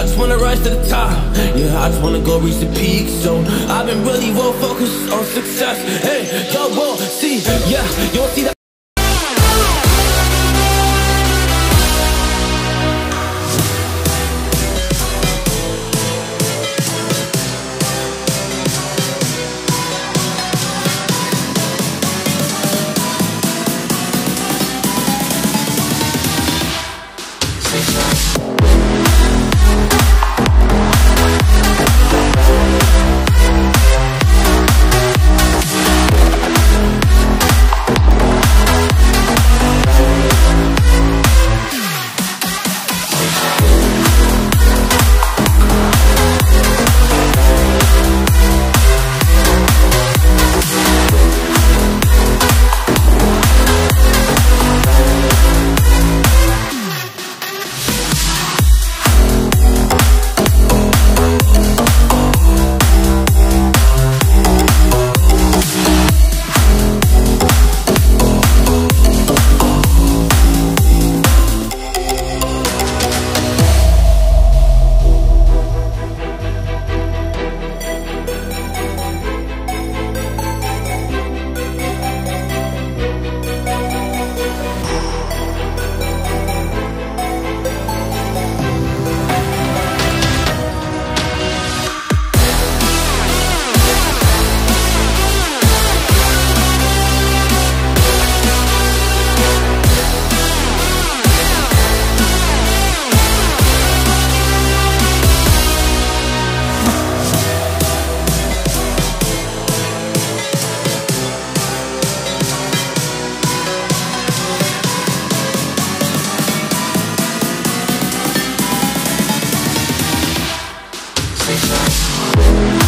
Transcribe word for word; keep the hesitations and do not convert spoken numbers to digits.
just wanna rise to the top. Yeah, I just wanna go reach the peak. So I've been really well focused on success. Hey, y'all won't see, yeah, you won't see that. Stay sharp.